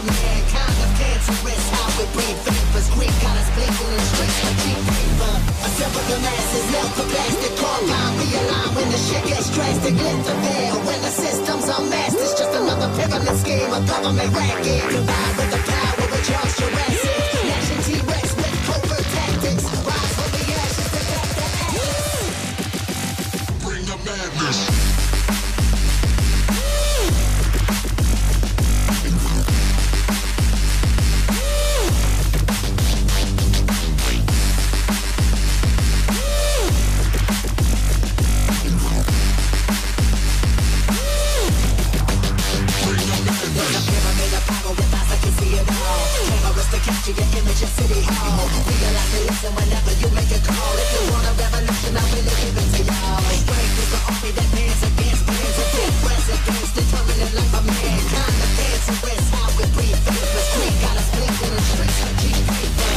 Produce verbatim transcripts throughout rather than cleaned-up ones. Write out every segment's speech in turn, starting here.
mankind of cancerous. How we breathe vapors, Greek got us blinking in the streets like cheap paper. Assemble the masses, melt the plastic compound. Realign when the shit gets drastic. Lift the veil when the system's unmasked. It's just another pyramid scheme, a government racket. Combined with the power of Charles Jurassic. Nation T-Rex with covert tactics. Rise from the ashes to back the atlas. Bring the madness. Capture your image in City Hall. Realize they listen whenever you make a call. If you want a revolution, I really give it to y'all. Strength is the army that bands against bands of dead presidents, determining life of mankind. The cancerous, how we breathe vapors. Greek got us blinking in the streets like cheap paper.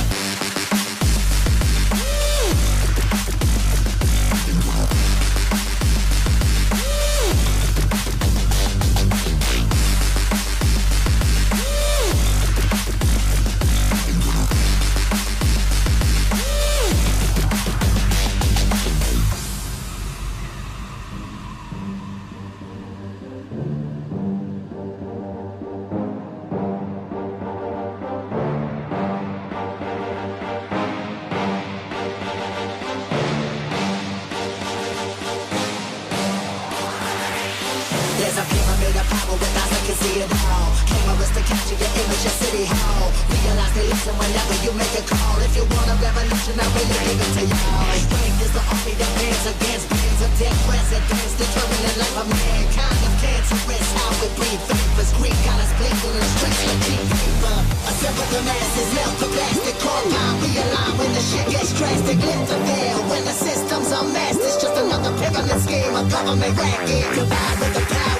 There's a pyramid of power with eyes that can see it all. Cameras to capture your image at City Hall. Realize they listen whenever you make a call. If you want a revolution, I really give it to y'all. Strength is the army that bands against bands of dead presidents, determining life of mankind of cancerous. How we breathe vapors. Greek got us blinking in the streets like cheap paper. Assemble the masses, melt the plastic compound. Realign when the shit gets drastic. Lift the veil when the system's unmasked. It's just another pyramid scheme, a government racket. Combined with the power